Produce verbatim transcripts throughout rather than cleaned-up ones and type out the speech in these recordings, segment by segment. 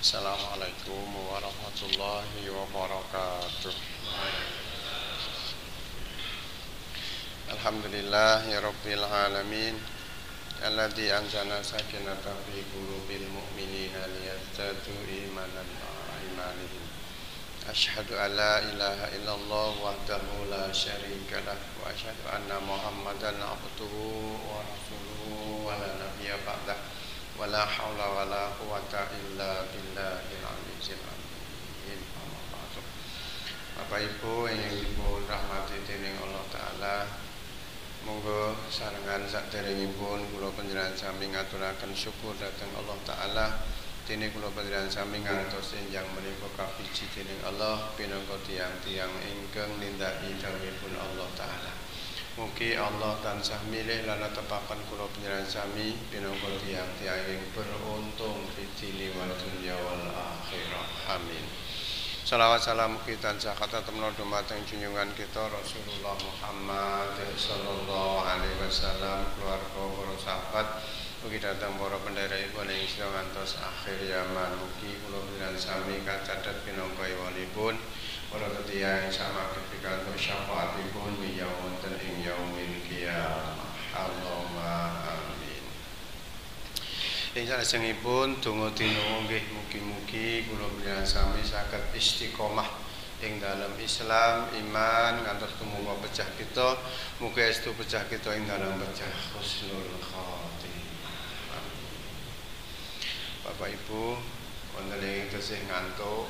Assalamualaikum warahmatullahi wabarakatuh. Alhamdulillahirabbil alamin. Alladzi anzala sakinata fi qulubil mu'minina liyazdadu imanan ma'a imanihim. Asyhadu an la ilaha illallah wahdahu la syarika lah wa asyhadu anna Muhammadan abduhu wa rasuluhu wa la nabiyya ba'dah. Wala haula wala quwata illa billahil aliyyil azim. Bapak Ibu yang dipun rahmati dening Allah taala, monggo sarengan saderengipun kula panjenengan sami ngaturaken syukur dhateng Allah taala. Dene kula panjenengan sami ngantos enjang menika kapiji dening Allah pinangka tiyang-tiyang ingkang nindaki dawuhipun Allah taala. Mugi Allah tansah milih lan tepaken kula panjenengan sami pinangka tiyang-tiyang ing beruntung fid dini wal dunya wal akhirah. Amin. Shalawat salam mugi tansah katatembna dumateng junjungan kita Rasulullah Muhammad sallallahu alaihi wasallam, keluarga para sahabat, mugi dhateng para pendherekipun ing sedaya ngantos akhir zaman. Mugi kula panjenengan sami kacatet pinangka ewalipun para tiyang sama kepikanto syafaatipun wiya wonten ing yaumil qiyamah. Allahumma amin. Ing salajengipun donga dina nggih mugi-mugi kula panjenengan sami saged istiqomah ing dalam Islam, iman ngantos tumeka pecah kita. Mugi estu pecah kita ing dalam pecah husnul khatimah. Bapak Ibu, wonten ing tesih ngantuk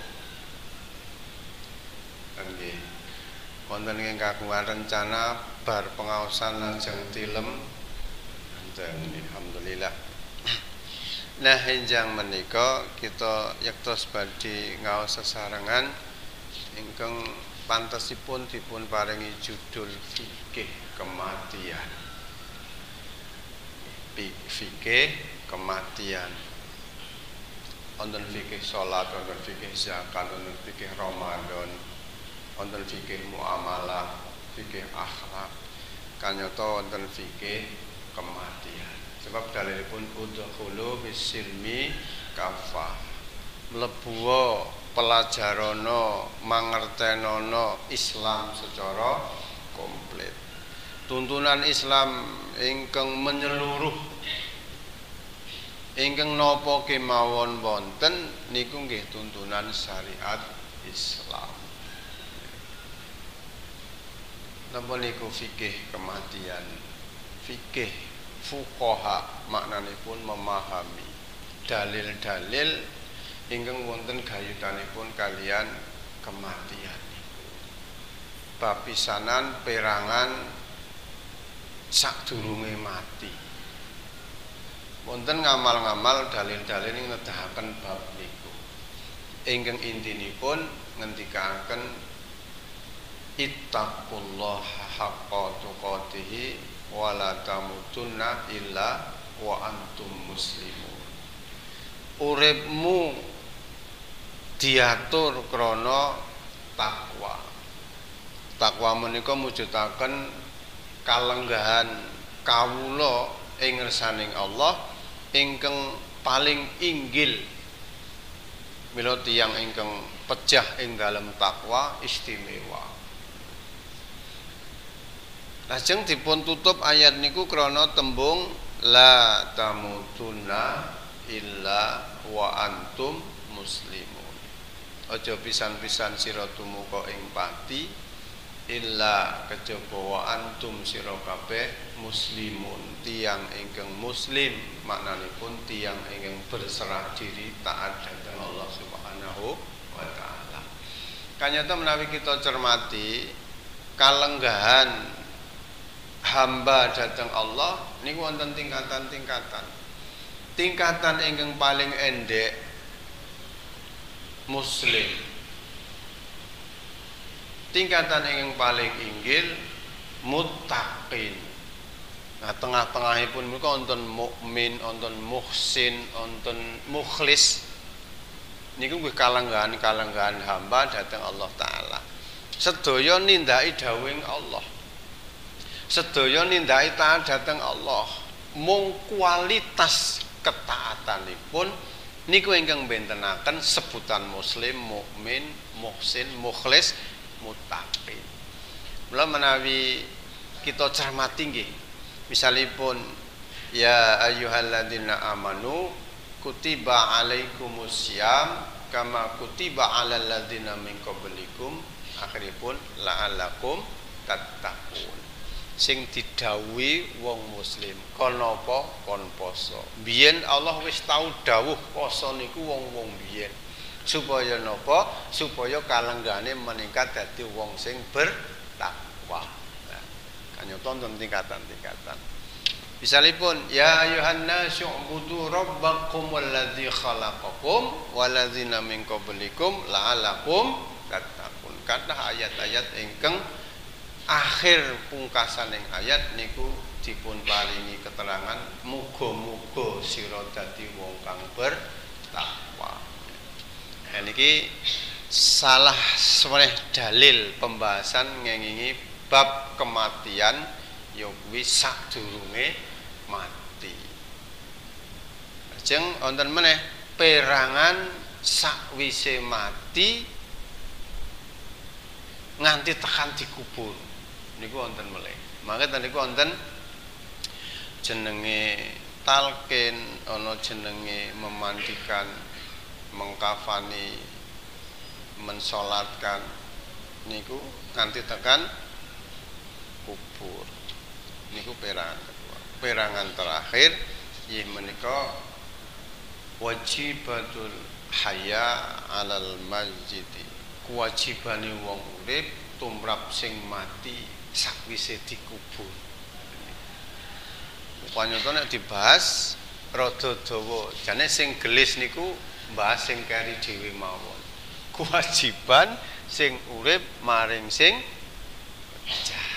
nggih. Wonten ing kagungan rencana bar pengaosan lajeng tilem. Alhamdulillah. Nah, enjang menika kita yektos badhe ngaos sesarengan ingkang pantesipun dipun paringi judul fikih kematian. Fikih kematian. Wonten fikih salat, wonten fikih zakat, wonten fikih Ramadan, wonten fikih muamalah, fikih akhlak, kanyata wonten fikih kematian. Sebab dalilipun udkhulu bisilmi kafah. Mlebu pelajarana mangertenana Islam secara komplit. Tuntunan Islam ingkang menyeluruh, ingkang napa kemawon wonten niku nggih tuntunan syariat Islam. Napa niku fikih kematian? Fikih fuqaha maknanipun memahami dalil-dalil ingkang wonten gayutanipun kalian kematian niku. Bab pisanan perangan sadurunge mati. Wonten ngamal-ngamal dalil-dalil ing nedahaken bab niku. Ingkang intinipun ngendikaken ittaqullaha haqqa tuqatih wa la tamutunna illa wa antum muslimun. Uripmu diatur krana takwa. Takwa menika mujudaken kalenggahan kawula ing ngersaning Allah ingkang paling inggil. Mila tiyang ingkang pejah ing dalem takwa istimewa. Lajeng dipun tutup ayat niku krana tembung la tamutunna illa wa antum muslimun. Aja pisan-pisan sira tumeka ing pati illa kejaba wa antum sira kabeh muslimun, tiyang ingkang muslim maknanipun tiyang ingkang berserah diri taat dhateng Allah Subhanahu wa taala. Kanyata menawi kita cermati kalenggahan hamba dhateng Allah niku wonten tingkatan-tingkatan. Tingkatan ingkang paling endek muslim. Tingkatan ingkang paling inggil muttaqin. Nah, tengah-tengahipun menika wonten mukmin, wonten muhsin, wonten mukhlis. Niku nggih kalenggahan-kalenggahan hamba dhateng Allah taala. Sedaya nindaki dawuhing Allah. Sedaya nindaki taat dhateng Allah. Mung kualitas ketaatanipun niku ingkang bentenaken sebutan muslim, mukmin, muhsin, mukhlis, muttaqin. Mula menawi kita cermati nggih, misalipun ya ayyuhalladzina amanu kutiba alaikumusiyam kama kutiba alal ladzina min qablikum, akhiripun la'allakum tattaqun. Sing didhawuhi wong muslim kon apa kon poso. Biyen Allah wis tau dawuh poso niku wong-wong biyen supaya napa, supaya kalenggane meningkat dadi wong sing bertakwa. Nah, kanyata tingkatan-tingkatan. Misalipun ya ayuhan nasu ubudu rabbakumul ladzi khalaqakum waladzina min qablikum la'allakum tattaqun. Kathah ayat-ayat ingkang akhir pungkasan ing ayat niku dipun paringi keterangan muga-muga sira dadi wong kang bertakwa. Nah niki salah seweneh dalil pembahasan ngengingi bab kematian ya kuwi sadurunge mati. Lajeng wonten meneh perangan sakwise mati nganti tekan dikubur. Niku wonten melih. Mangke niku wonten jenenge talqin, ana jenenge memandikan, mengkafani, mensolatkan niku nganti tekan kubur. Niku perangan kedua. Perangan terakhir inggih menika wajibatul haya alal masjid. Kewajibane wong urip tumrap sing mati sakwise dikubur. Panyata nek dibahas rada dawa. Jane sing gelis niku bahas sing keri dhewe mawon. Kewajiban sing urip maring sing pecah.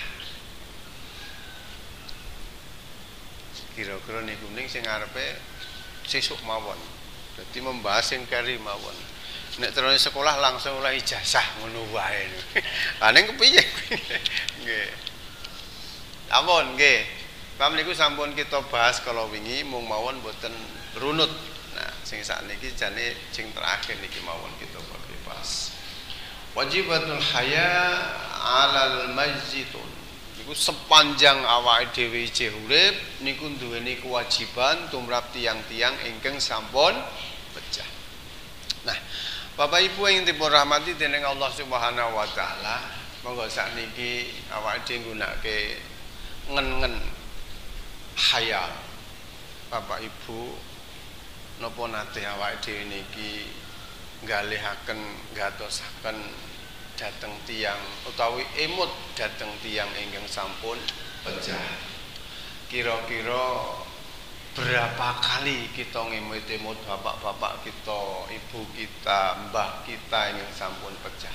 Kira-kira niku ning sing arepe sesuk mawon. Dadi membahas sing keri mawon. Nek terus sekolah langsung oleh ijazah ngono wae. Lah ning kepiye? Nggih. Ampun nggih. Pam niku sampun kita bahas kalau wingi mung mawon boten runut. Nah, sing sakniki jane sing terakhir niki mawon kita bahas. Wajibatul haya 'alal majitun. Niku sepanjang awake dhewe isih urip niku duweni kewajiban tumrap tiang-tiang ingkang sampun pecah. Nah, Bapak Ibu yang dipun rahmati dening Allah Subhanahu wa taala, monggo sakniki awake dhewe nggunakake ngen-ngen hayal. Bapak Ibu napa nate awake dhewe niki nggalihaken gatosaken dhateng tiyang utawi emut dhateng tiyang ingkang sampun pecah. Kira-kira berapa kali kita ngemut-emut bapak-bapak kita, ibu kita, mbah kita yang sampun pecah?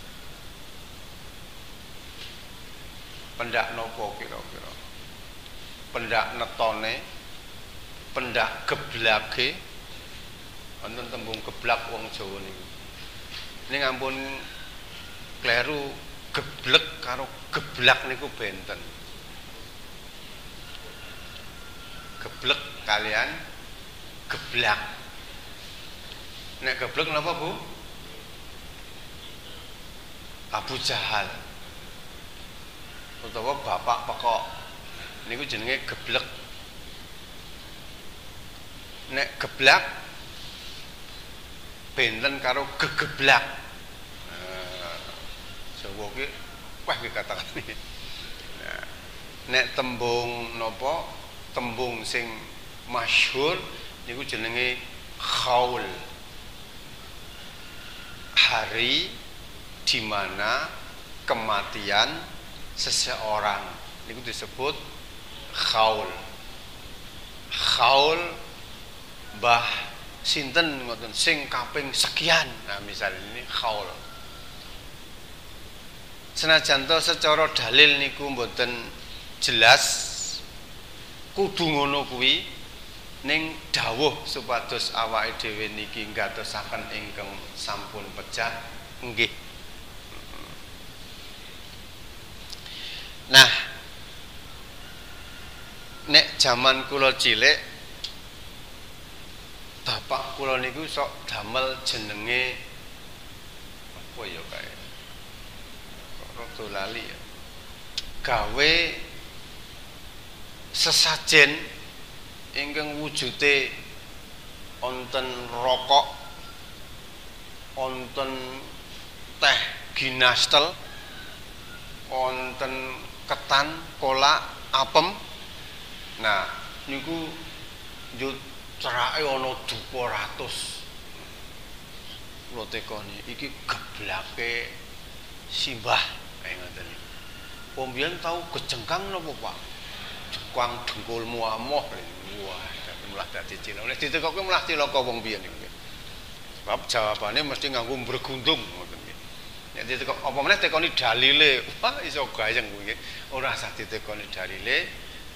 Pendak nopo kira-kira? Pendak netone, pendak geblake. Wonten tembung geblak wong Jawa niku. Ning ampun kleru, geblek karo geblak niku benten. Geblek kalian geblak. Nek geblek napa Bu? Abu Jahal. Utawa bapak pekok. Niku jenenge geblek. Nek geblak benten karo gegeblak. Nah, Jawa ki wah ki katakane. Nah, nek tembung napa? Tembung sing masyhur niku jenenge khaul. Hari di mana kematian seseorang niku disebut khaul. Khaul Mbah sinten ngoten sing kaping sekian. Nah, misalnya ini khaul. Senajan to secara dalil niku mboten jelas kudu ngono kuwi ning dawuh supados awake dhewe niki ngatosaken ingkang sampun pecah nggih. Nah, nek jaman kula cilik bapak kula niku sok damel jenenge apa ya kae. Rada lali ya. Gawe sesajen ingkang wujude wonten rokok, wonten teh ginastel, wonten ketan, kolak, apem. Nah, niku yo cerake ana dupa ratus. Kula tekoni iki geblake simbah kaya ngoten niku. Pombiyen tau kejengkang napa, Pak? Jengkang dengkulmu amoh. Wah, mulah dadi cilaka. Nek ditekoke mulah cilaka wong biyen niku. Sebab jawabane mesti nganggo mbregundung ngoten nggih. Nek ditekok apa meneh tekoni dalile, wah iso gayeng kuwi nggih. Ora usah ditekoni dalile.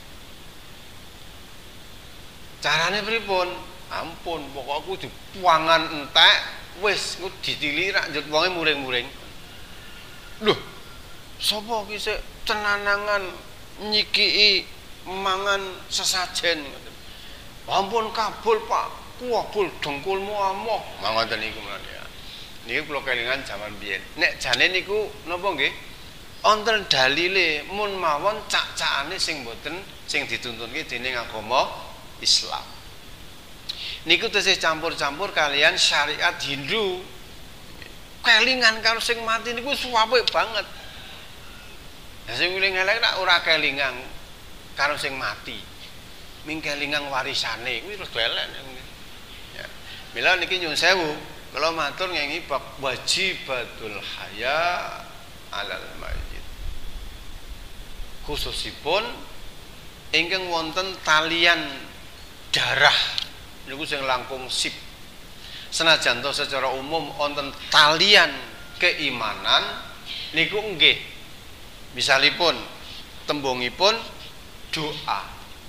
Carane pripun? Ampun, pokok aku dipuangan entek, wis engko ditili rak njut wonge muring-muring. Lho, sapa ki sik cenanangan nyikiki mangan sesajen ngoten. Ampun kabul, Pak. Kuwabul dengkulmu amoh. Mangoten niku menawi ya. Niki kula kelingan jaman biyen. Nek jane niku napa nggih? Wonten dalile mun mawon cak-cakane sing mboten sing dituntunke dening agama Islam. Niku tesih campur-campur kalian syariat Hindu. Kelingan karo sing mati niku suwapik banget. Lah sing ngeling-eling nak ora kelingan karo sing mati. Ming kelingan warisane kuwi rada elek. Ya. Mila niki nyuwun sewu, kula matur ngengi bab wajibatul haya alal mayyit. Khususipun ingkang wonten talian darah niku sing langkung sip. Senajan to secara umum wonten talian keimanan niku nggih misalipun tembungipun doa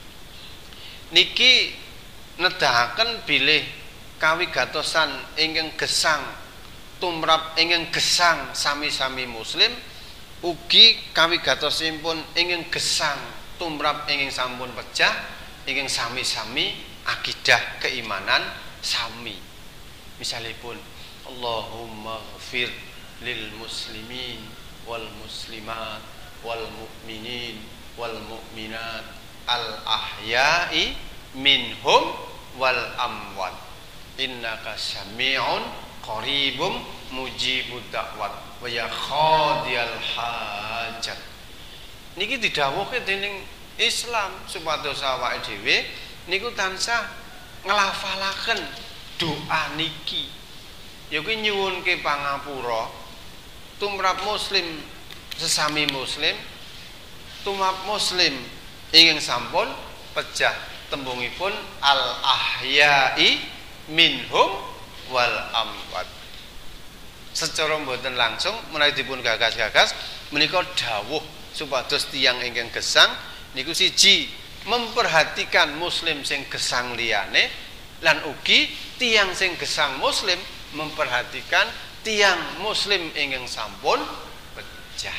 niki nedahaken bilih kawigatosan ingkang gesang tumrap ingkang gesang sami-sami muslim ugi kawigatosipun ingkang gesang tumrap ingkang sampun pejah ingkang sami-sami akidah keimanan sami. Misalipun Allahumma ghfir lil muslimin wal muslimat wal mu'minin wal mu'minat al ahya'i minhum wal amwat innaka sami'un qaribum mujibud da'wat wa ya khadiyal hajat. Niki didhawuhke dening Islam supados awake dhewe niku tansah nglafalaken doa niki. Ya kuwi nyuwunke pangapura tumrap muslim sesami muslim, tumrap muslim ingkang sampun pejah tembungipun al ahya'i minhum wal amwat. Secara mboten langsung menawi dipun gagas-gagas menika dawuh supados tiyang ingkang gesang niku siji memperhatikan muslim sing gesang liyane lan ugi tiyang sing gesang muslim memperhatikan tiyang muslim ingkang sampun pejah.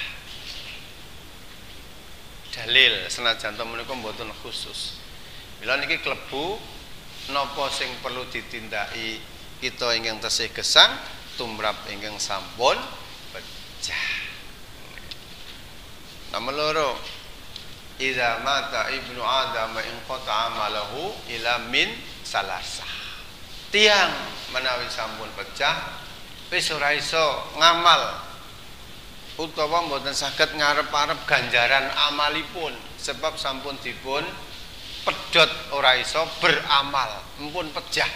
Dalil senajan to menika mboten khusus. Mila niki klebu napa sing perlu ditindaki kita ingkang tesih gesang tumrap ingkang sampun pejah. Nomor loro, idza mata ibnu adam in qata amalahu ila min salasah. Tiang menawi sampun pecah wis ora iso ngamal utawa mboten saged ngarep-arep ganjaran amalipun sebab sampun dipun pedhot ora iso beramal, mumpun pecah.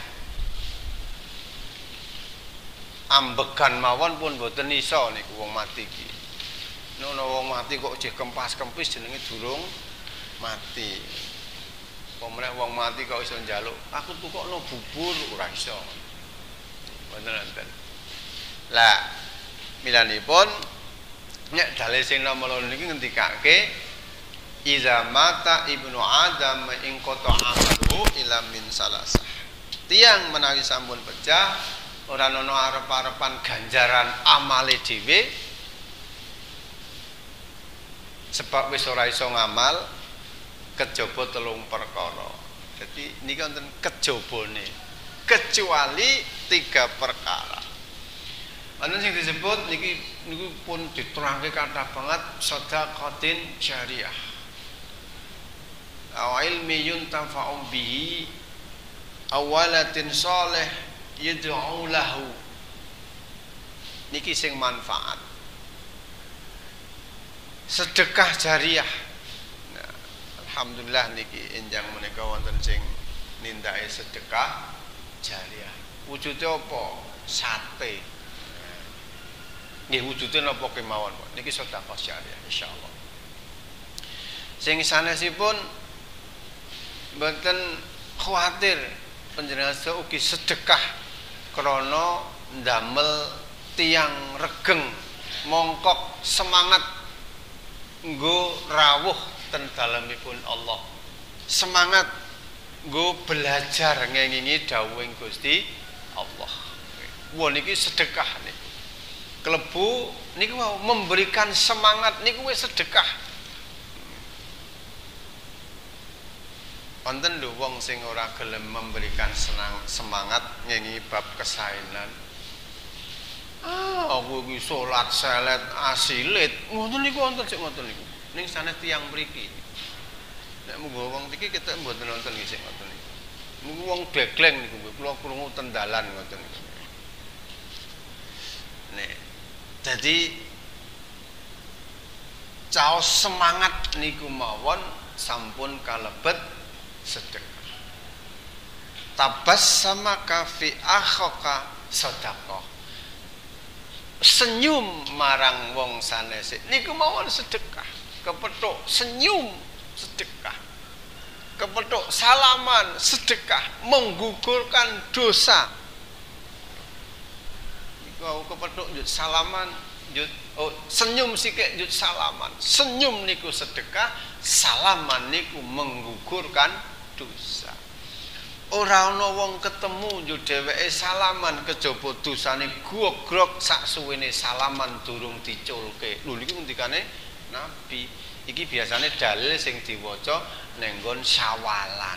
Ambegan mawon pun mboten iso niku wong mati iki. Nono wong mati kok jeh kempas-kempis jenenge durung mati. Pemrek wong mati kok iso njaluk, aku tukokno bubur ora iso. Wonten enten. Lah, milanipun nek dalil sing nomor loro niki ngendikake iza mata ibnu adam ing qata amalu ila min salasah. Tiang menawi sampun pecah ora ana arep-arepan ganjaran amale dhewe sebab wis ora iso ngamal kejaba telung perkara. Jadi niki wonten kejabane. kecuali tiga perkara. Ana sing disebut niki niku pun diterangke kathah banget sedaqatin syariah. Aw ilmi yuntafa'u bihi awalatin sholih yad'u lahu. Niki sing manfaat. Sedekah jariah. Nah, alhamdulillah niki enjang menika wonten sing nindake sedekah jariah. Wujude apa? Sate. Nggih wujude napa kemawon, Pak. Niki sedekah jariah insyaallah. Sing sanesipun mboten khawatir panjenengan ugi sedekah krana ndamel tiang regeng mongkok semangat nggo rawuh ten dalemipun Allah. Semangat nggo belajar ngengingi dawuhing Gusti Allah. Wah niki sedekah niku. Klebu niku mau memberikan semangat niku wis sedekah. Wonten lho wong sing ora gelem memberikan senang semangat ngengi bab kesaenan. Ah, aku iki salat selet asilit. Ngoten niku wonten sik ngoten niku. Ning sanes tiyang mriki. Nek munggo wong iki kita mboten wonten nggih sik ngoten niku. Niku wong degleng niku kula krungu ten dalan ngoten niku. Nek dadi caos semangat niku mawon sampun kalebet sedekah. Tabassama ka fi akhaka sedekah. Senyum marang wong sanese niku mawon sedekah. Kepethuk senyum sedekah. Kepethuk salaman sedekah, menggugurkan dosa. Niku kepethuk njut salaman, njut oh, senyum sikik njut salaman. Senyum niku sedekah, salaman niku menggugurkan dosa. Ora ana wong ketemu yo dheweke salaman kejaba dosane gogrok sak suwene salaman durung diculke. Lho niku ngendikane Nabi. Iki biasane dalil sing diwaca ning nggon syawalan.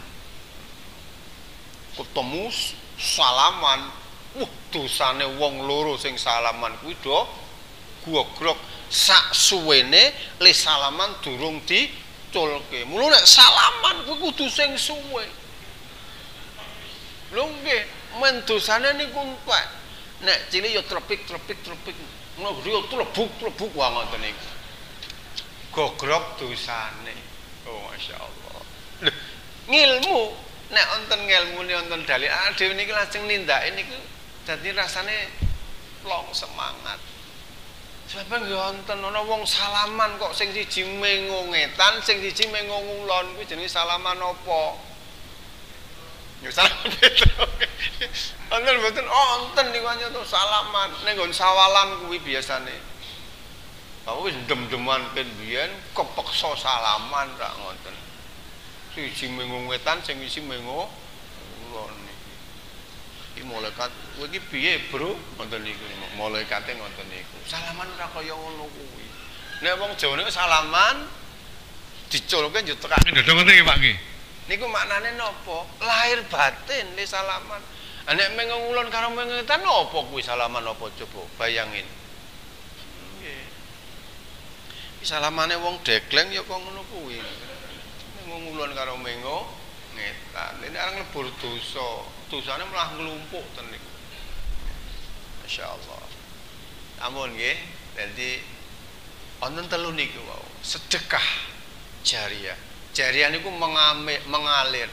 Ketemu salaman, wah dosane wong loro sing salaman kuwi do gogrok sak suwene le salaman durung diculke. Mula nek salaman kuwi kudu sing suwe. Lho nggih, men dosane niku entek. Nek cilik ya trepik-trepik-trepik. Ngono yo tlebuk-tlebuk wae ngoten niku. Gogrok dosane. Oh masyaallah. Lho, ngilmu nek wonten ngilmune wonten dalil, ah dhewe niki lajeng nindake niku dadi rasane plong semangat. Sebab nggih wonten ana wong salaman kok sing siji mengo ngetan, sing siji mengo ngulon kuwi jenenge salaman apa? Ya salaman Petro. Wonten mboten wonten niku hanya to salaman ning nggon sawalan kuwi biasane. Bapak wis dem-deman ken biyen kepeksa salaman rak ngoten. Siji mengo ngetan, sing isi mengo ngulon niki. Iki malaikat kowe iki piye, Bro? Ngoten niku. Malaikate ngoten niku. Salaman ora kaya ngono kuwi. Nek wong Jawa niku salaman diculke yo tekake ndodho ngoten nggih Pak nggih. Niku maknane napa? Lahir batin le salaman. Nek mengo ngulon karo mengo ngetan napa kuwi salaman apa coba bayangin. Nggih. Salamane wong degleng ya kok ngono kuwi. Mengo ngulon karo mengo ngetan. Ini areng lebur dosa. Dosane malah nglumpuk ten niku. Masyaallah. Ampun nggih. Dadi wonten telu niku wau. Sedekah jariah. Jariah niku mengamil, mengalir.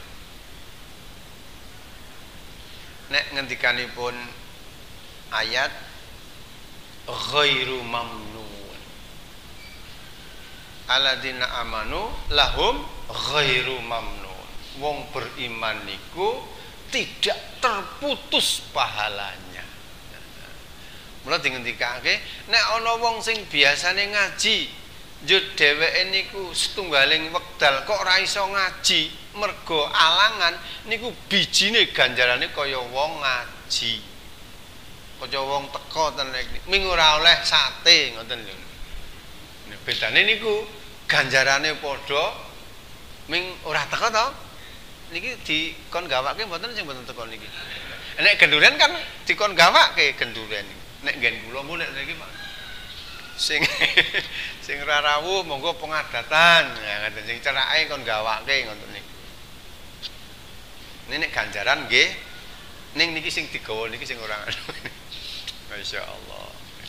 Nek ngendikanipun ayat ghairu mamnun. Alladzina amanu lahum ghairu mamnun. Wong beriman niku tidak terputus pahalanya. Mula dingendikake nek ana wong sing biasane ngaji njut dheweke niku setunggaling wekdal kok ora iso ngaji mergo alangan niku bijine ganjarane kaya wong ngaji. Kaya wong teka ten ming ora oleh sate ngoten lho. Nek bedane niku ganjarane padha ming ora teka to. Niki dikon gawake mboten sing mboten teka niki. Nek gendurian kan dikon gawake gendurian. Nek nggen kula mu nek niki Pak. Sing sing ora rawuh monggo pengadatan. Ya ngoten sing cerake kon gawake ngoten niku. Ini nek ganjaran nggih ning niki sing digawa niki sing ora anu. Masyaallah.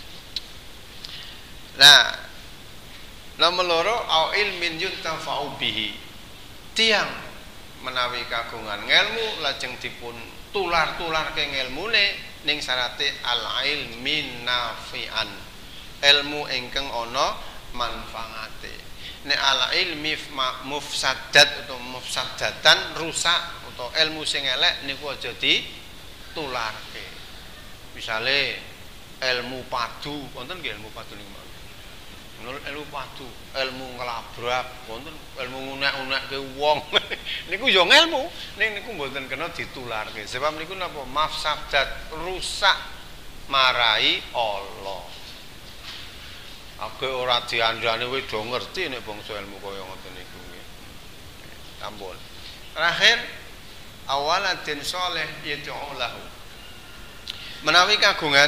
Nah, nomor loro au ilmin yuntafa'u bihi. Tiang menawi kagungan ngelmu lajeng dipun tular-tularke ngelmune ning syarate al ilmin nafi'an. Ilmu ingkang ana manfaate. Nek al ilmi mufsadat atau mufsadatan rusak atau ilmu sing elek niku aja ditularke. Misale ilmu padu, wonten nggih ilmu padu niku. Menurut ilmu padu, ilmu ngelabrak, wonten ilmu ngunek-unekke wong. Niku yo ngelmu, ning niku mboten kena ditularke. Sebab niku napa mafsadat rusak marai Allah. Aku ora diandani wis do ngerti nek bangsa ilmu kaya ngoten niku nggih. Ampun. Terakhir awaladin saleh yad'u lahu. Menawi kagungan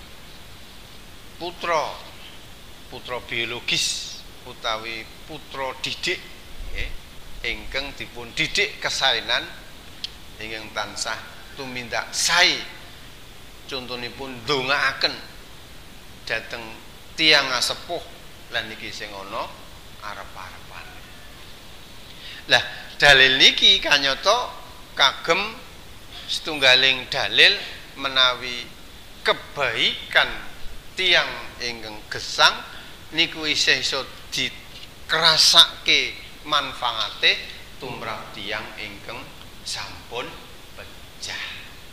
putra putra biologis utawi putra didik nggih ingkang dipun didik kesainan ingkang tansah tumindak sae contonipun ndongaaken dhateng tiyang sepuh lan niki sing ana arep-arepan. Lah dalil niki kanyata kagem setunggaling dalil menawi kebaikan tiyang ingkang gesang niku isih iso dikrasake manfaate tumrap tiyang ingkang sampun pejah.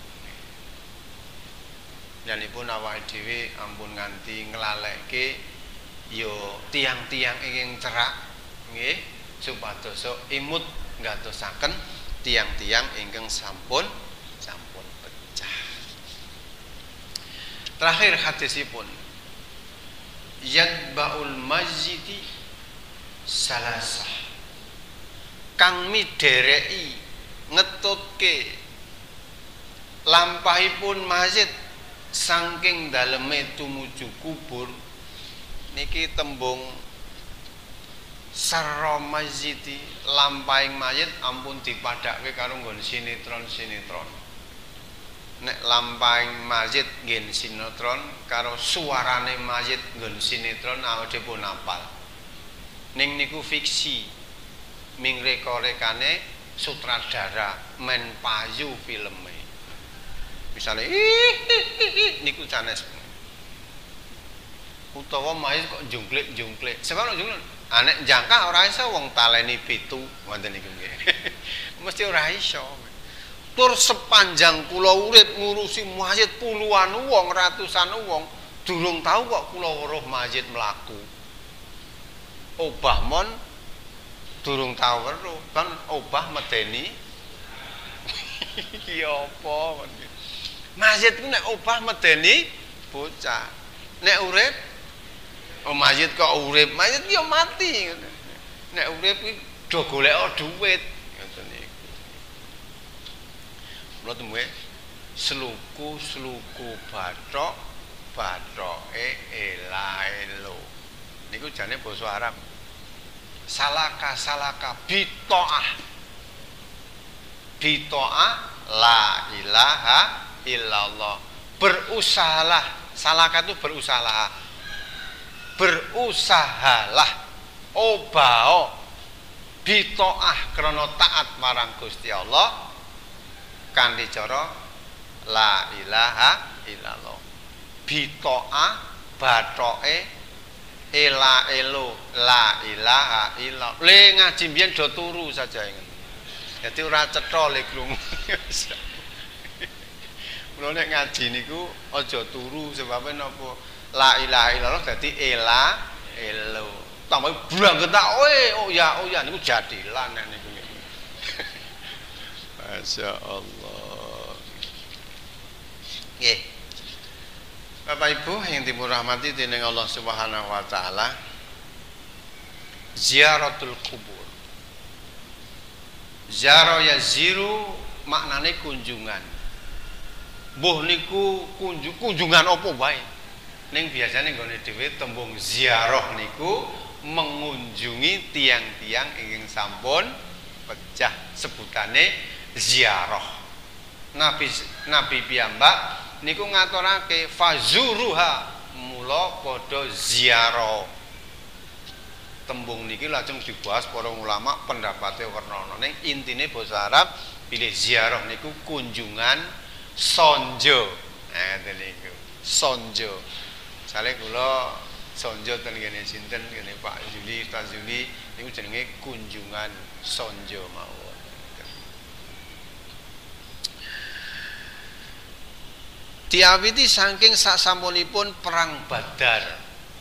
Danipun awake dhewe ampun nganti nglaleke ya tiyang-tiyang ingkang cerak nggih supados imut ngatosaken tiyang-tiyang ingkang sampun sampun pecah. Terakhir hadisipun yadba'ul masjidi salasah kang midereki ngetutke lampahipun masjid saking daleme tumuju kubur niki tembung sarra masjidi lampahing mayit ampun dipadhake karo nggon sinetron-sinetron. Nek lampahing mayit nggih sinetron karo suarane mayit nggon sinetron awake dipun apal. Ning niku fiksi. Ming reka-rekane sutradara men payu filme. Misale niku sanes. Utawa mayit kok jungklik-jungklik. Sebab nek jungklik anek jangka ora iso wong taleni pitu ngoten niku nggih. Mesti ora iso. Tur sepanjang kula urip ngurusi mayit puluhan wong, ratusan wong, durung tahu kok kula weruh mayit mlaku. Obah mon durung tahu weruh, kan obah medeni. Ya apa kon. Mayit ku nek obah medeni bocah. Nek urip oh mayit kok urip, mayit yo mati. Nek urip kuwi do golek dhuwit ngoten niku. Mula temuwe sluku-sluku bathok, bathoke ela-elo. Niku jane basa Arab. Salaka-salaka bitoah. Bitoah la ilaha illallah. Berusahalah, salaka itu berusahalah. Berusahalah obao bitoah krana taat marang Gusti Allah kanthi cara la ilaha illallah. Bitoah bathoke ela elo la ilaha illallah. Le ngaji mbiyen do turu saja ingin. Dadi ora cetha le krungu. Mula nek ngaji niku aja turu sebab napa la ilaha illallah dadi ela elo. Tambah branget tak oe oh ya oh ya niku jadilan nek niku. Masyaallah. Nggih. Bapak Ibu yang dirahmati dening Allah Subhanahu wa taala. Ziaratul kubur. Zaro yaziru maknane kunjungan. Mbuh niku kunjung, kunjungan apa wae. Ning biasane nggone dhewe tembung ziarah niku mengunjungi tiang-tiang ingkang sampun pejah, sebutane ziarah. Nabi Nabi piyambak niku ngaturake fazuruha, mula padha ziarah. Tembung niki lajeng dibahas para ulama pendapate werna-werna. Ning intine basa Arab pilih ziarah niku kunjungan sonjo. Nah, ngoten niku. Sonjo. Sale kula sonjo ten kene sinten kene Pak Juli, Ustaz Juli niku jenenge kunjungan sonjo mawon. Diawiti saking sasampunipun perang Badar.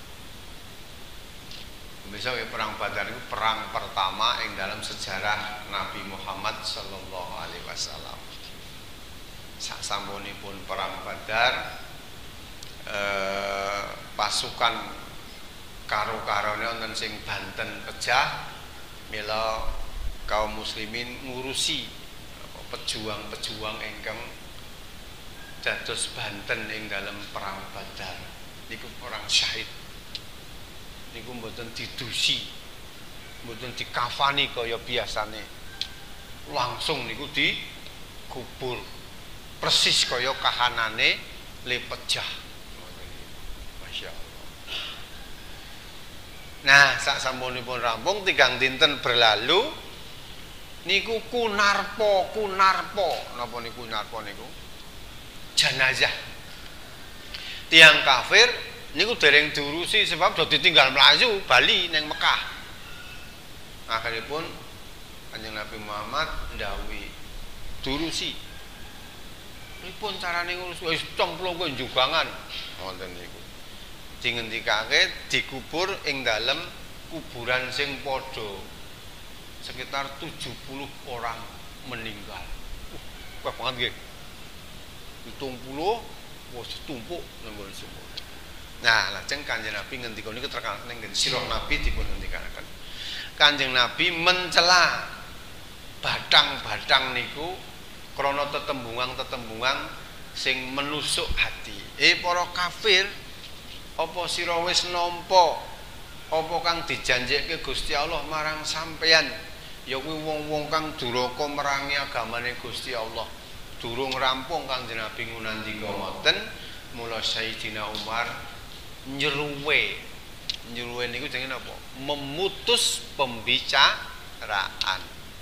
Misal perang Badar itu perang pertama yang dalam sejarah Nabi Muhammad sallallahu alaihi wasallam. Sasampunipun perang Badar, eh, pasukan karo-karone wonten sing Banten pecah, mila kaum muslimin ngurusi pejuang-pejuang ingkang dados Banten ing dalam perang Badar. Niku orang syahid. Niku mboten didusi, mboten dikafani kaya biasane. Langsung niku dikubur. Persis kaya kahanane le pejah. Masya Allah. Nah, sak sampunipun rampung tigang dinten berlalu niku kunarpo, kunarpo. Napa niku kunarpo niku? Jenazah tiang kafir niku dereng diurusi sebab do ditinggal mlayu bali ning Mekah. Akhiripun Kanjeng Nabi Muhammad ndhawuhi diurusi. Pripun carane ngurus wis cemplung kowe jugangan. Wonten niku. Dingendikake dikubur ing dalem kuburan sing padha sekitar tujuh puluh orang meninggal. Uh, kuat banget nggih. Hitung puluh wis tumpuk nang nggon semua. Nah, lajeng Kanjeng Nabi ngendika niku terkang ning sirah Nabi dipun ngendikaken. Kanjeng Nabi mencela batang-batang niku krana tetembungan-tetembungan sing menusuk hati. Eh para kafir, apa sira wis nampa apa kang dijanjike Gusti Allah marang sampeyan? Ya kuwi wong-wong kang duraka merangi agamane Gusti Allah. Durung rampung Kanjeng Nabi ngunandika ngoten, mula Sayyidina Umar nyeruwe. Nyeruwe niku jenenge napa? Memutus pembicaraan.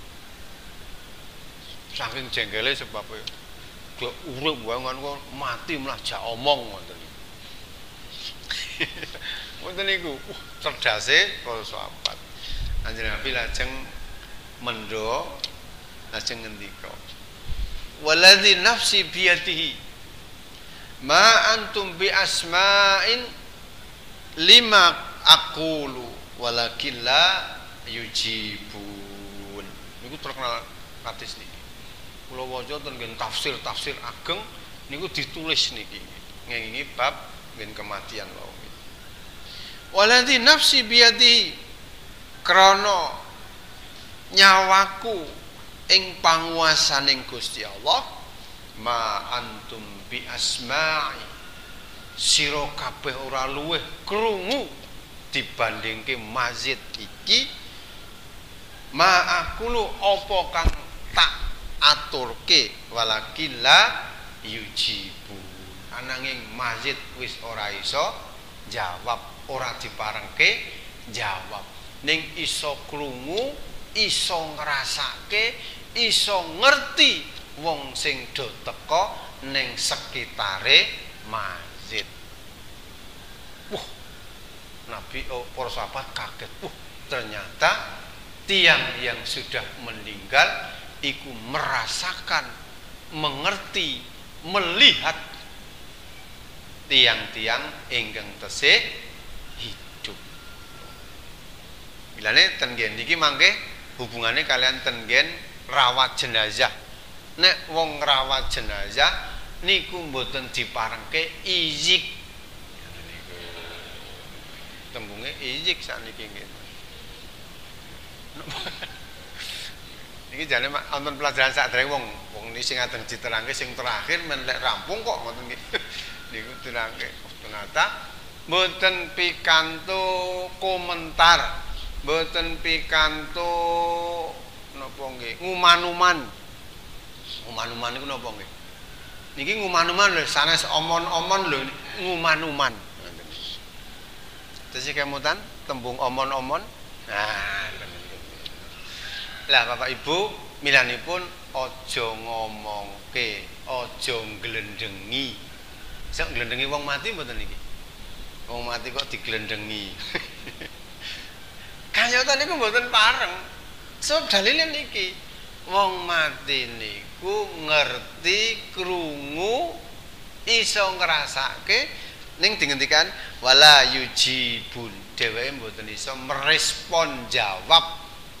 Saking jenggele sebab dia urip wae ngono mati malah jak omong ngoten. Ngoten niku uh, cerdase para sahabat. Kanjeng Nabi lajeng mendho lajeng ngendika waladzi nafsi biyadihi ma antum bi asma'in lima aqulu walakin la yujibun. Niku terkenal hadis niki. Kula waca ten nggih tafsir-tafsir ageng niku ditulis niki. Ngengi bab ngen kematian wau. Waladzi nafsi biyadihi krana nyawaku ing panguwasaning Gusti Allah ma antum bi asma'i sira kabeh ora luweh krungu dibandingke mazid iki ma akulu apa kang tak aturke walakilla yujibu ananging mazid wis ora iso jawab ora diparengke jawab ning iso krungu iso ngrasake iso ngerti wong sing do teka ning sekitare masjid. Wah, Nabi oh, para sahabat kaget. Wah, ternyata tiang yang sudah meninggal iku merasakan, mengerti, melihat tiang-tiang ingkang tesih hidup. Bilane ten nggih niki mangke hubungannya kalian tenggen rawat jenazah. Nek wong rawat jenazah niku mboten diparengke izik. Tembunge izik sakniki nggih. Iki jane wonten pelajaran sadèrèng wong wong niki sing ngaten diterangke sing terakhir men lek rampung kok ngoten nggih. Niku diterangke ternyata mboten pikanto komentar, mboten pikanto napa nggih nguman-uman. Nguman-uman niku napa nggih? Niki nguman-uman lho sanes omon-omon lho nguman-uman. Terus kemudian tembung omon-omon. Nah, lah Bapak Ibu, milanipun aja ngomongke, aja nglendengi. Sak nglendengi wong mati mboten niki. Wong mati kok diglendengi. Kayata niku mboten pareng. Sebab dalile niki, wong mati niku ngerti, krungu, iso ngrasake ning dingendikan wala yujibun. Dheweke mboten iso merespon jawab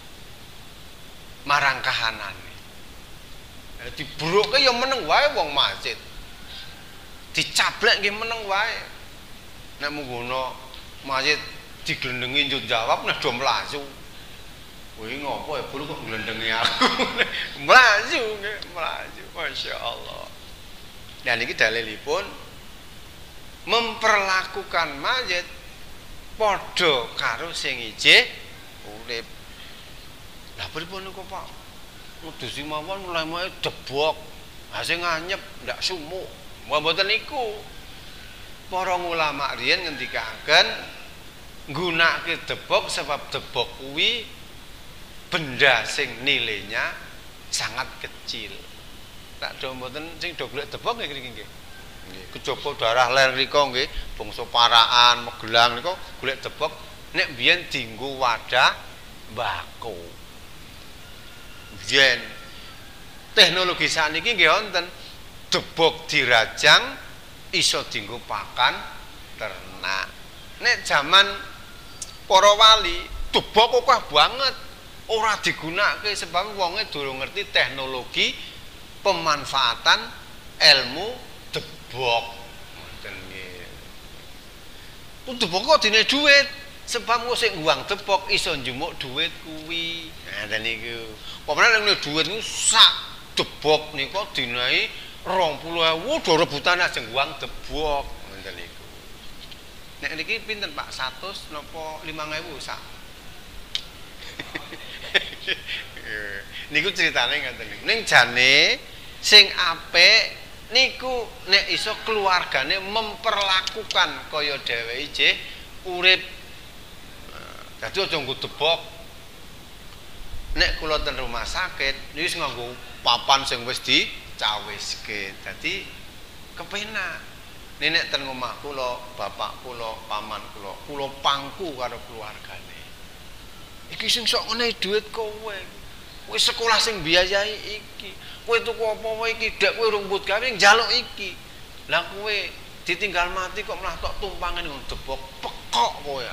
marang kahanane. Dibruke ya meneng wae wong masjid. Dicablek nggih meneng wae. Nek munggono masjid diglendengi njut jawab nah do mlayu. Kuwi ngopo ya buru kok nglendengi aku. Mlayu nggih, mlayu. Masyaallah. Dan iki dalilipun memperlakukan masjid padha karo sing ijih urip. Lah pripun niku Pak? Ngedusi mawon mulai-mulai debok. Ha sing nganyep ndak sumuk. Mboten niku. Para ulama riyen ngendikaken nggunakake debok sebab debok kuwi benda sing nilainya sangat kecil. Tak do mboten sing do golek debok nggih nggih nggih. Nggih, kejaba darah ler nika nggih, bangsa Paraan, Magelang nika golek debok nek biyen dienggo wadah mbako. Yen teknologi sakniki nggih wonten debok dirajang iso dienggo pakan ternak. Nek zaman para wali debok kok banget ora digunakake sebab wonge durung ngerti teknologi pemanfaatan ilmu debok. Ngoten nggih. Ku debok kok dene dhuwit sebab kok sing nguwang debok iso njumuk dhuwit kuwi. Nah niku. Pamane nek dhuwit niku sak debok nika dinae rong puluh ewu do rebutan ajeng nguwang debok. Ngoten niku. Nek niki pinten Pak? seratus napa lima ewu sak? Niku ceritane ngoten niku. Ning jane sing apik niku nek iso keluargane memperlakukan kaya dheweke ijih urip. Dadi aja nggo debok. Nek kula ten rumah sakit niku wis nganggo papan sing wis dicawiske. Dadi kepenak. Nenek ten omah kula, bapak kula, paman kula, kula pangku karo keluargane. Iki sing sok ngene dhuwit kowe. Kowe sekolah sing biayai iki. Kowe tuku apa-apa iki, dek kowe rumput gawe njaluk iki. Lah kowe ditinggal mati kok malah tok tumpangan nggon debok, pekok kowe.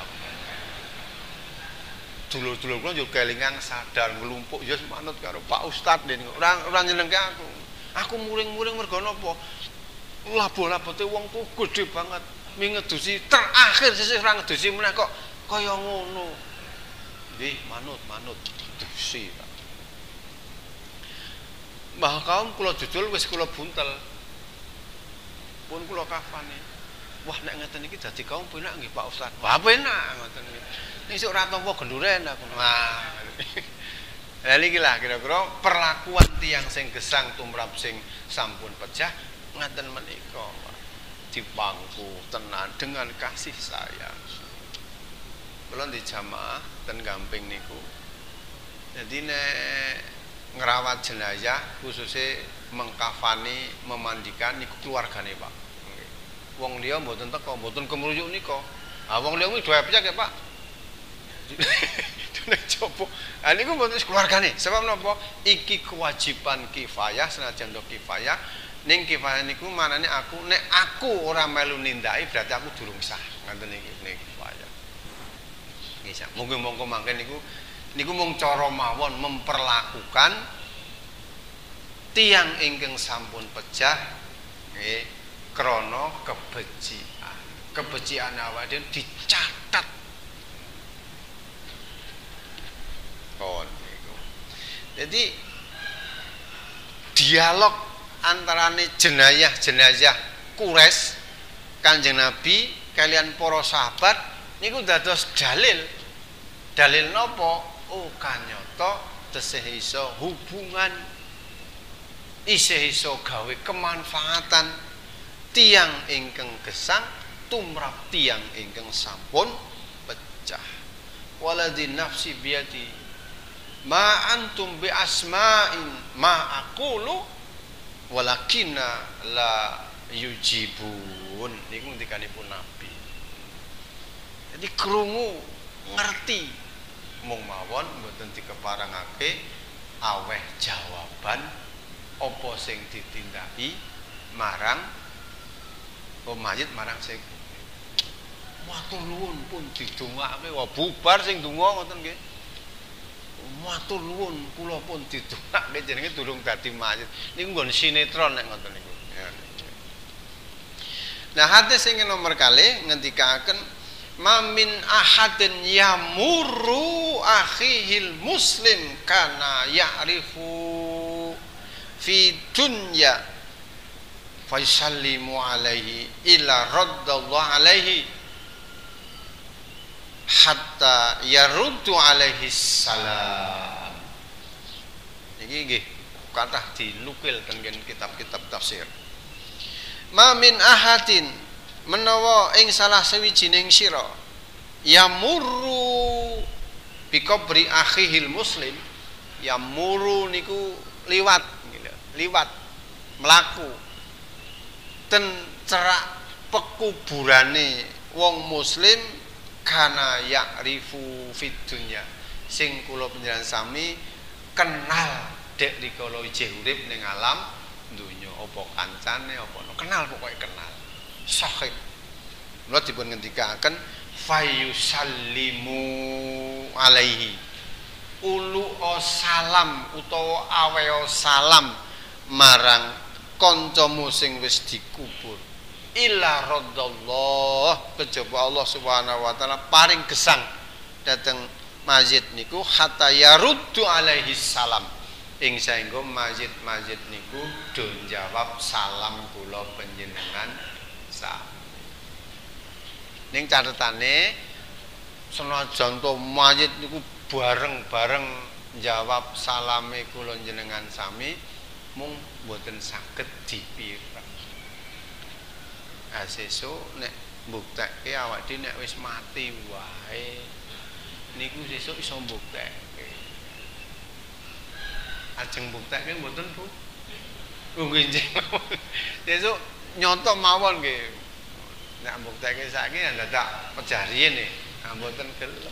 Dulur-dulur kula yo kelingan sadar nglumpuk ya manut karo Pak Ustad niku. Ora ora nyenengke aku. Aku muring-muring mergo napa? Labo-labote wong ku gedhe banget. Mi ngedusi terakhir sisih ora ngedusi meneh kok kaya ngono. Nggih, manut-manut dusi. Mbah kaum kula jujul wis kula buntel. Pun kula kafane. Wah nek ngeten iki dadi kaum penak nggih Pak Ustad. Wah penak ngoten iki. Nek ora tampa genduren aku. Wah. Lah niki lah kira-kira perlakuan tiyang sing gesang tumrap sing sampun pejah ngaten menika dipangku tenan dengan kasih sayang. Kula di jamaah ten Gamping niku. Jadi nek ngrawat jenazah khususnya mengkafani memandikan niku keluargane Pak. Wong liya mboten teko, mboten kemruyuk nika. Ah wong liya kuwi dhewe ya Pak. Nek coba. Ah niku mboten keluargane. Sebab napa? Iki kewajiban kifayah senajan to kifayah. Ning kifayah niku manane aku nek aku ora melu nindaki berarti aku durung sah. Ngoten niki nek kifayah. Nggih sak. Monggo-monggo mangke niku niku mung cara mawon memperlakukan tiyang ingkang sampun pejah nggih krana kebecikan. Kebecikan awake dicatat. Oh niku. Jadi dialog antarane jenayah-jenayah Quraisy Kanjeng Nabi kalian para sahabat niku dados dalil. Dalil napa? Oh kanyata tesih iso hubungan isih iso gawe kemanfaatan tiang ingkang gesang tumrap tiang ingkang sampun pecah. Waladzi nafsi biyadi ma antum bi asma'in ma aqulu walakinna la yujibun. Niku ngendikanipun Nabi. Jadi krungu ngerti mung mawon mboten dikeparengake aweh jawaban apa sing ditindaki marang mayit marang sing matur nuwun pun didongake wah bubar sing donga ngoten nggih. Matur nuwun kula pun didongake jenenge durung dadi mayit. Niku nggon sinetron nek ngoten niku. Nah hadis sing nomor kalih ngendikaken mamin ahadin yamurru akhihil muslim kana ya'rifu fi dunya faysallimu alaihi illa raddallahu alaihi hatta yaruddu alaihi salam. Iki nggih kathah dilukil ten kitab-kitab tafsir. Mamin ahadin menawa ing salah sawijining sira yamurru bi qabri akhihil muslim. Yamurru niku liwat liwat mlaku ten cerak pekuburane wong muslim kana ya'rifu fid dunya sing kula panjenengan sami kenal dek rikala isih urip ning alam donya apa kancane apa kenal pokoke kenal sahib. Mula dipun ngendikaken fayusallimu alaihi ulu salam utawa aweo salam marang kancamu sing wis dikubur illa raddallah kejaba Allah Subhanahu wa taala paring gesang dhateng masjid niku hatta yaruddu alaihi salam ing saengga masjid-masjid niku do jawab salam kula panjenengan sami. Ning catetane senajan to masjid niku bareng-bareng jawab salame kula jenengan sami mung mboten saged dipireng. Asesuk nek mbuktekke awak dhewe nek wis mati wae niku sesuk iso mbuktekke. Ajeng mbuktekke mboten Bu. Nggih nggih. Sesuk nyontok mawon nggih. Nek mbuktekke saiki dadak pejariyen e, mboten gelem.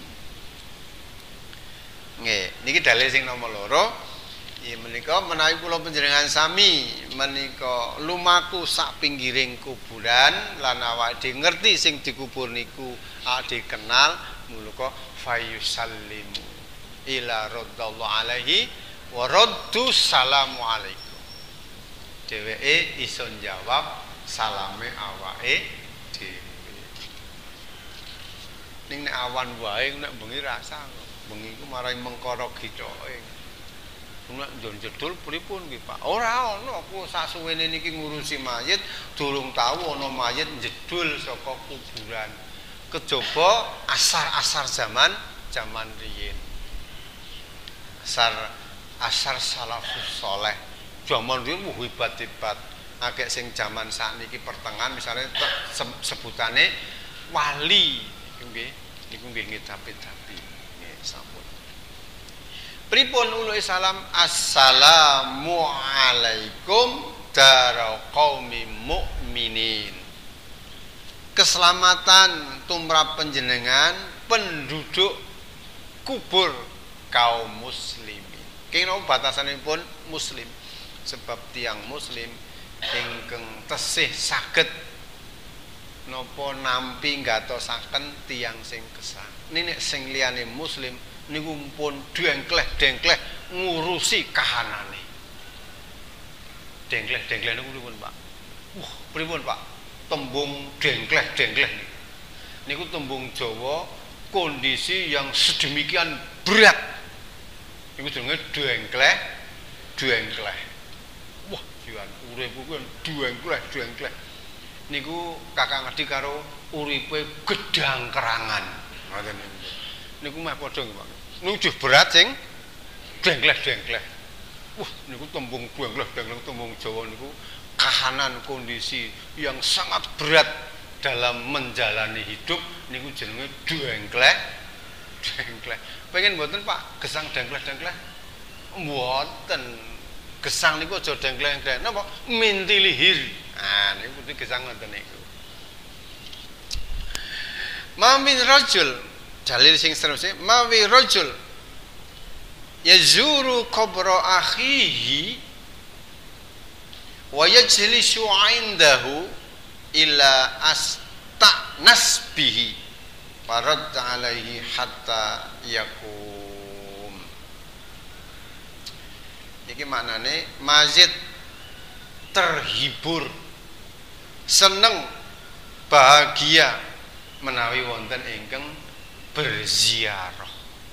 Nggih, niki dalil sing nomor loro. Ya menika menawi kula panjenengan sami menika lumaku sak pinggiring kuburan lan awake dhewe ngerti sing dikubur niku awake kenal mulika fayusallimu ila raddallahu alaihi wa raddu salamu alaikum. Dheweke iso njawab salame awake dhewe. Ning nek awan wae nek bengi rasa bengi ku marai mengkara gitoke. Nek njon jedul pripun nggih Pak? Ora ana aku sasuwene niki ngurusi mayit durung tahu ana mayit jedul saka kuburan. Kejaba asar-asar zaman zaman riyin. Asar asar salafus saleh. Zaman riyin hebat-hebat. Akeh sing zaman sakniki pertengahan misalnya sebutane wali nggih. Niku nggih ngedapi-dapi. Nggih sampun. Pripun uluhe salam assalamu alaikum dara qaumi mukminin. Keselamatan tumrap panjenengan penduduk kubur kaum muslimin. Kene batasanipun muslim sebab tiang muslim ingkang tesih saged napa nampi ngatosaken tiang sing gesang. Nek sing liyane muslim niku pun dengkleh-dengkleh ngurusi kahanane. Dengkleh-dengkleh niku pripun, Pak? Wah, pripun, Pak? Tembung dengkleh-dengkleh niku. Niku tembung Jawa kondisi yang sedemikian berat. Niku jenenge dengkleh, dengkleh. tujuan. Urip ku duengkleh duengkleh. Niku Kakang Adi karo uripe gedang kerangan. Ngoten niku. Niku meh padha nggih, Pak. Niku berat sing dengkleh-dengkleh. Wah, niku tembung dengkleh-dengkleh tembung Jawa niku kahanan kondisi yang sangat berat dalam menjalani hidup niku jenenge dengkleh. Dengkleh. Pengen mboten Pak gesang dengkleh-dengkleh? Mboten. Gesang niku aja dengkleh-dengkleh. Napa? Mintilihir. Nah, niku putih gesang ngoten niku. Mamin rajul dalil sing seterusnya mawi rajul yazuru qabra akhihi wa yajlisu 'indahu illa asta'nas bihi farad 'alaihi hatta yakum. Iki maknane mazid terhibur, seneng, bahagia menawi wonten ingkang berziarah.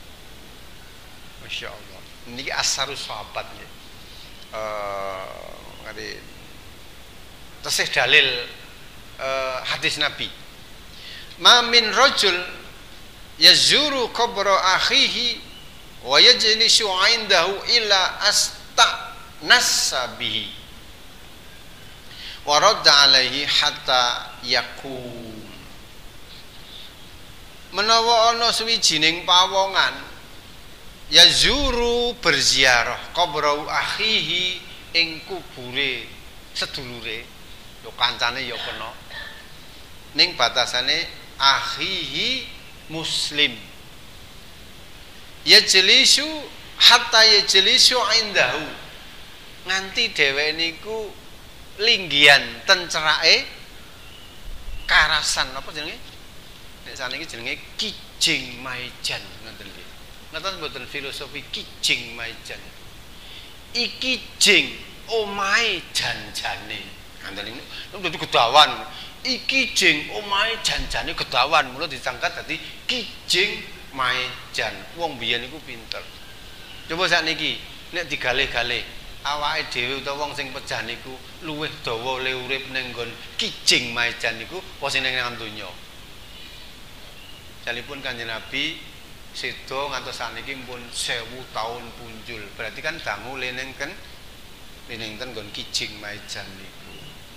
Masya Allah. Niki asarus sahabat nggih. Eh ngene tesih dalil eh, hadis Nabi. Ma min rajul yazuru qabra akhihi wa yajlisu 'indahu illa asta'nassa bihi wa radda 'alaihi hatta yakum. Menawa ana suwijining pawongan yazuru berziarah qabra akhihi ing kubure sedulure yo kancane yo kena ning batasane akhihi muslim yajlisu hatta yajlisu indahu nganti dheweke niku linggihan ten cerake karasan apa jenenge nek saniki jenenge kijing maijan ngoten nggih. Ngoten mboten filosofi kijing maijan. Iki jing omahe janjane. Ngoten niku dadi gedawan. Iki jing omahe janjane gedawan, mula disangkat dadi kijing maijan. Wong biyen niku pinter. Coba sakniki nek digalih-galih awake dhewe utawa wong sing pejah niku luwih dawa le urip ning nggon kijing maijan niku apa sing ning donya. Salipun Kanjeng Nabi sedo ngantos sakniki pun sewu taun punjul. Berarti kan dangu leneng kan leneng ten nggon kijing maijan niku.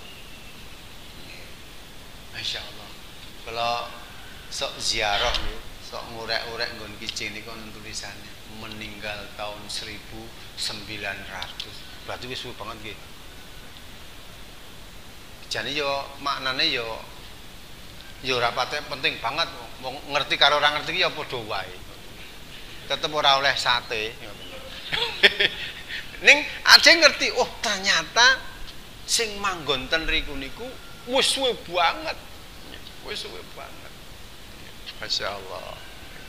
Masya Allah. Kalau sok ziarah niku, sok ngurek-urek nggon kijing niku ana tulisane meninggal tahun seribu sembilan ratus. Berarti wis suwe banget nggih. Jane yo maknane yo yo ora patek penting banget wong ngerti karo ora ngerti ki ya padha wae. Tetep ora oleh sate. Ning ade ngerti, oh ternyata sing manggon ten riku niku wis suwe banget. Wis suwe banget. Masyaallah.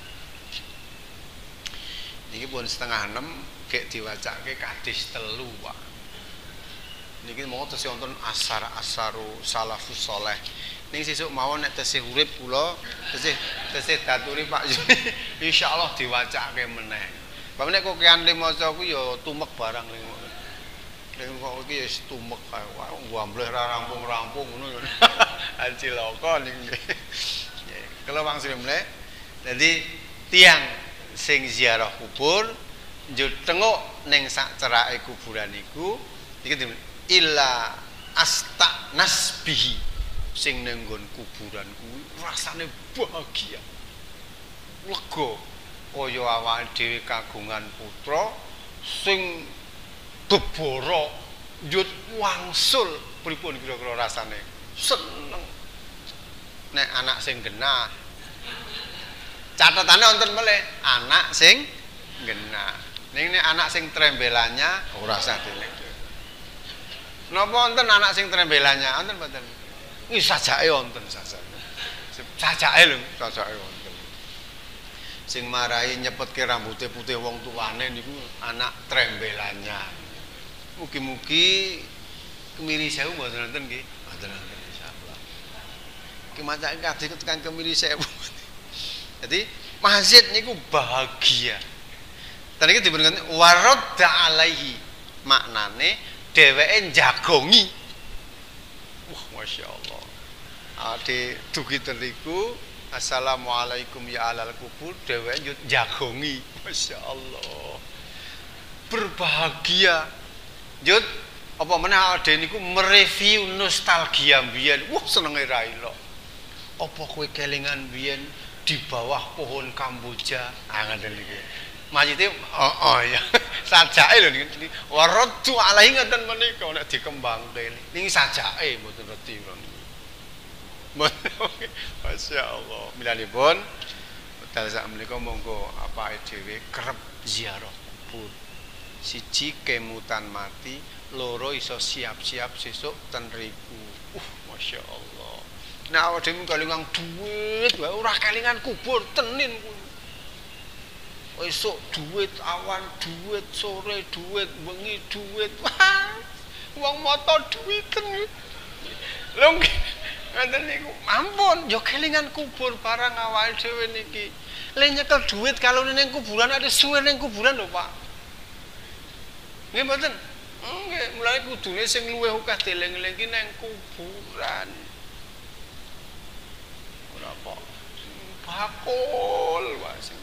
Niki pun setengah enam gek diwacake kadis telu Pak. Niki mau tesih wonten asar-asaru salafus saleh. Ning sesuk mawon nek tesih urip kula tesih tesih daturi Pak Yuni insyaallah diwacake meneh. Bapak nek kok kian maca ku ya tumek barang ning ngono. Ning kok iki wis tumek kae wae ngombleh ra rampung-rampung ngono. Acilaka ning. Kalau wangsul meneh dadi tiang sing ziarah kubur njur tengok ning sak cerake kuburan iku iki illa asta'nas bihi sing nenggon kuburan kuwi rasane bahagia lega kaya awake dhewe kagungan putra sing bebara njut wangsul pripun kira-kira rasane seneng nek anak sing genah catatane wonten melih anak sing genah ning nek anak sing trembelannya ora usah delek napa wonten anak sing trembelannya wonten mboten iki sajake wonten sajake. Sajake lho, sajake wonten. Sing marahi nyepetke rambuté putih wong tuane niku anak trembelannya. Mugi-mugi kemiri sewu mboten wonten nggih. Mboten wonten insyaallah. Ki macake kadhe tekan kemiri sewu. Jadi masjid niku bahagia. Tadi kita diberikan waradda alaihi maknane dheweke jagongi. Wah, Masya Allah. Ade dugi teriku assalamualaikum ya alal kubur dheweke jagongi. Masya Allah. Berbahagia. Jut apa meneh ade niku mereview nostalgia mbiyen. Wah, senenge ra ilo. Apa kowe kelingan mbiyen di bawah pohon kamboja? Ah ngoten iki. Majite oh, oh ya. Sajake lho niki. Waradu alaihi ngoten menika nek dikembangke. Niki sajake mboten reti kula niki. Masya Allah. Milanipun wedal sak menika monggo apake dhewe kerep ziarah kubur. Siji kemutan mati, loro iso siap-siap sesuk ten riku. Uh, Masya Allah. Nah, awake dhewe kelingan duit wae ora kelingan kubur tenin kuwi. Esuk duit, awan duit, sore duit, wengi duit. Wah, wong moto duiten. Lho ngoten niku ampun ya kelingan kubur barang awake dhewe niki. Le nyekel duit kalau ning kuburan ada suwe ning kuburan lho, Pak. Nggih mboten. Nggih, mulane kudune sing luwih akeh dieling-eling ki ning kuburan. Ora kok bakul wae sing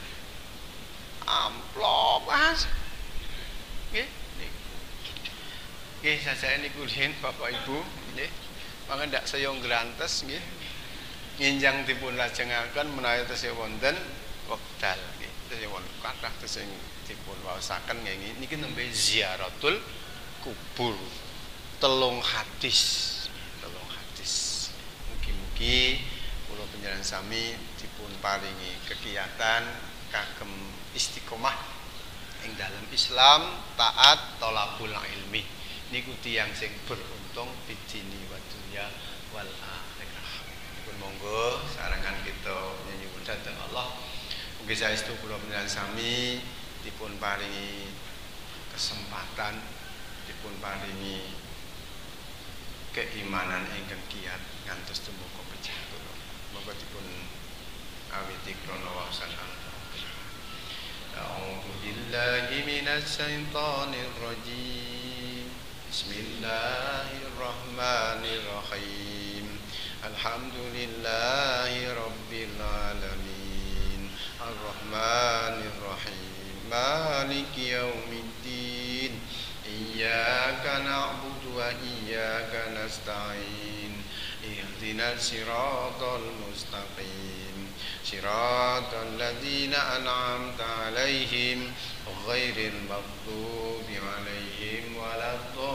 amplop Mas. Nggih, niku. Nggih, sajake niku lhin Bapak Ibu, nggih. Mangke ndak saya ngrantes nggih. Nginjang dipun lajengaken menawi tesih wonten wekdal nggih. Tesih wonten kathah sing dipun waosaken nggih niki nembe ziaratul kubur. Telung hadis, telung hadis. Mugi-mugi kula panjenengan sami dipun paringi kegiatan kagem istiqomah ing dalam Islam, taat thalabul ilmi. Niku tiyang sing beruntung bidini wa dunya wal akhirah. Dipun monggo sarangan kita nyuwun dhateng Allah. Mugi saestu kula panjenengan sami dipun paringi kesempatan, dipun paringi keimanan ingkang kiyat ngantos tumeka pecah kula. Monggo dipun awiti krana wawasan أعوذ بالله من الشيطان الرجيم بسم الله الرحمن الرحيم الحمد لله رب العالمين الرحمن الرحيم مالك يوم الدين إياك نعبد وإياك نستعين اهدنا الصراط المستقيم صراط الذين أنعمت عليهم غير المغضوب عليهم ولا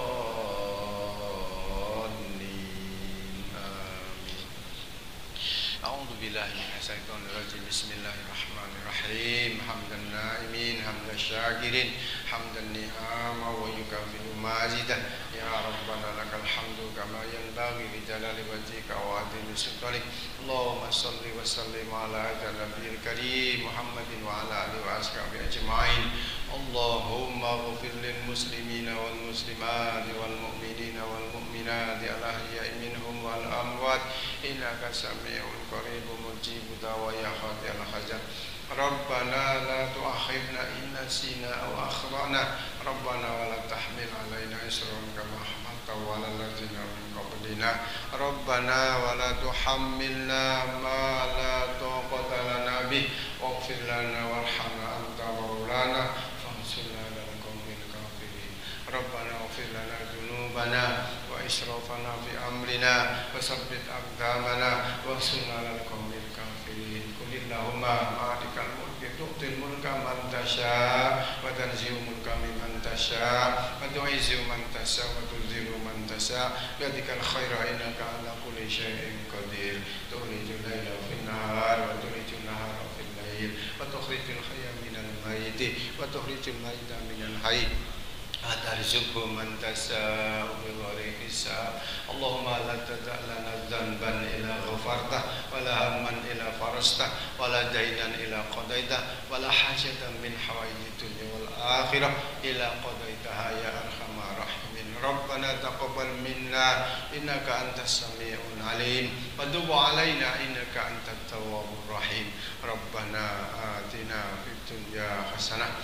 الضالين آمين أعوذ بالله من الشيطان الرجيم بسم الله الرحمن الرحيم حمد النائمين حمد الشاكرين حمد النعم ويكافئ مزيدا يا ربنا لك الحمد كما ينبغي لجلال وجهك وعظيم سلطانك اللهم صل وسلم على النبي الكريم محمد وعلى آله وأصحابه أجمعين اللهم اغفر للمسلمين والمسلمات والمؤمنين والمؤمنات الأحياء منهم والأموات إنك سميع قريب مجيب دعوى خاطئ الحاجات ربنا لا تؤاخذنا إن نسينا أو أخطأنا ربنا ولا تحمل علينا إصرا كما حملته على الذين من قبلنا ربنا ولا تحملنا ما لا طاقة لنا به واغفر لنا وارحمنا أنت مولانا فانصرنا على القوم الكافرين ربنا اغفر لنا ذنوبنا وإسرافنا في أمرنا وثبت أقدامنا وانصرنا على القوم الكافرين قل اللهم مالك الملك تؤتي الملك من تشاء وتنزع الملك ممن تشاء وتعز من تشاء وتذل من تشاء بيدك الخير إنك على كل شيء قدير تخرج الليل في النهار وتخرج النهار في الليل وتخرج الحي من الميت وتخرج الميت من الحي وترزق من تشاء بغير حساب اللهم لا تدع لنا ذنبا إلا غفرته ولا هما إلا فرجته ولا دينا إلا قضيته ولا حاجة من حوائج الدنيا والآخرة إلا قضيتها يا أرحم الراحمين ربنا تقبل منا إنك أنت السميع العليم وتب علينا إنك أنت التواب الرحيم ربنا آتنا في الدنيا حسنة وفي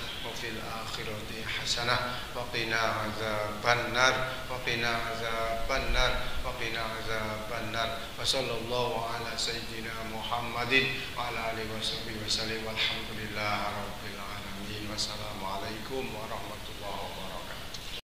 fil akhirati hasanah wa qina azabannar wa qina azabannar wa qina azabannar wa sallallahu ala sayyidina Muhammadin wa ala alihi washabihi wasallam walhamdulillahi rabbil alamin. Wassalamualaikum warahmatullahi